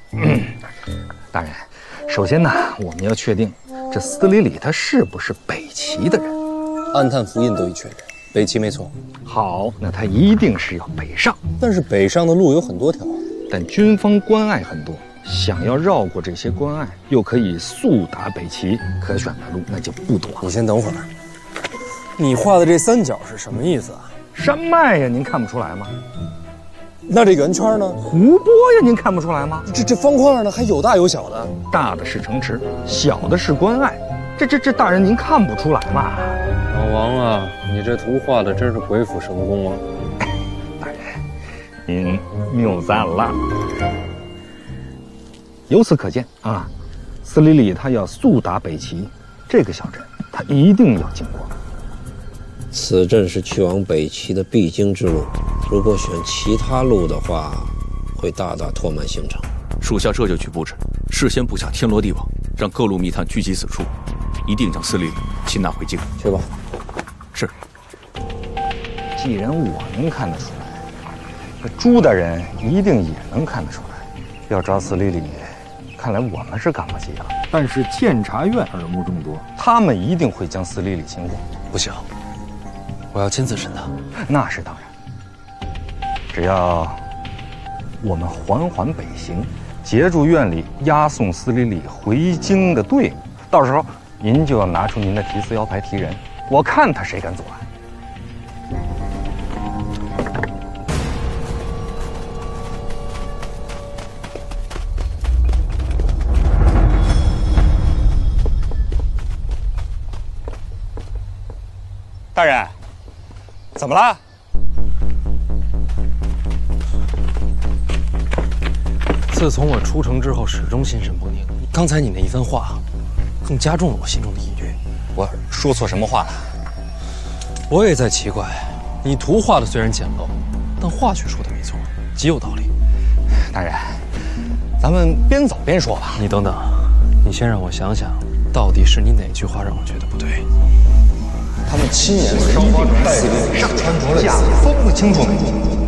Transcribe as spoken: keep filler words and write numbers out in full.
嗯，大人，首先呢，我们要确定这司礼礼他是不是北齐的人。 按探符印都已确认，北齐没错。 好，那他一定是要北上。 但是北上的路有很多条， 但军方关隘很多，想要绕过这些关隘，又可以速达北齐，可选的路那就不多了。 你先等会儿，你画的这三角是什么意思啊？ 山脉呀，您看不出来吗？ 那这圆圈呢？ 湖泊呀，您看不出来吗？ 这这方块呢，还有大有小的。 大的是城池，小的是关隘。这这这，大人您看不出来吗？ 老王啊，你这图画的真是鬼斧神工啊！ 大人，您谬赞了。由此可见啊，司礼礼他要速达北齐，这个小镇他一定要经过。 此镇是去往北齐的必经之路，如果选其他路的话，会大大拖慢行程。 属下这就去布置，事先布下天罗地网，让各路密探聚集此处，一定将司礼礼擒拿回京。 去吧。 是。 既然我能看得出来，这朱大人一定也能看得出来。要抓司礼礼，看来我们是赶不及了。但是监察院耳目众多，他们一定会将司礼礼擒获。 不行，我要亲自审他。 那是当然。只要我们缓缓北行，截住院里押送司礼礼回京的队伍，到时候您就要拿出您的提词腰牌提人，我看他谁敢阻拦。 大人，怎么了？自从我出城之后，始终心神不宁。刚才你那一番话，更加重了我心中的疑虑。 我说错什么话了？ 我也在奇怪，你图画的虽然简陋，但话却说的没错，极有道理。 大人，咱们边走边说吧。 你等等，你先让我想想，到底是你哪句话让我觉得不对？ 他们亲眼烧花带领上穿着了甲，分不清楚没？